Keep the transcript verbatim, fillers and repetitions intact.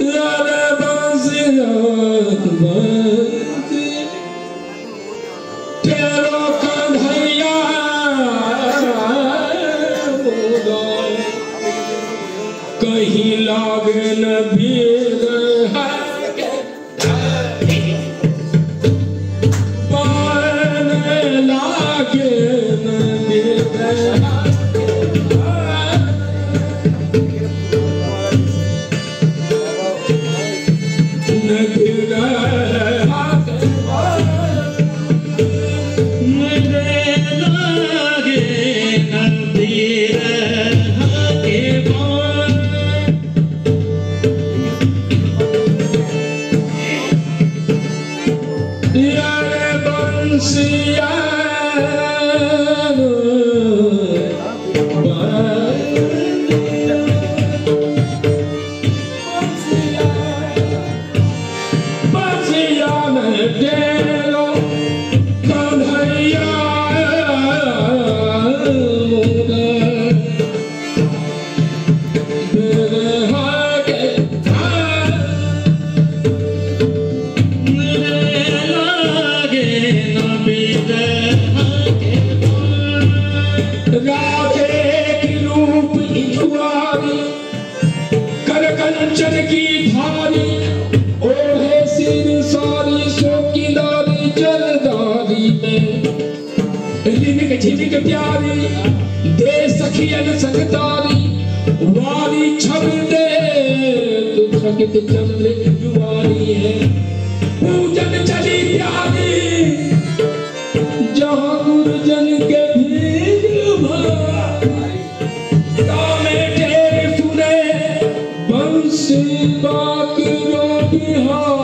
कहीं लागे न भीड़ पान लागे न भीड़ न भीड़ कंचन की धारी ओढ़े सिर सारी सोकी दारी जलदारी में रिनिक झिनिक प्यारी दे सखियन संगतारी वारी छब दे तू सकित चंद्र जुआरी है पूजन चली प्यारी जहाँ गुरुजन के भीड़ भाई कामे ढेर सुने बंसी बाक रो बिहार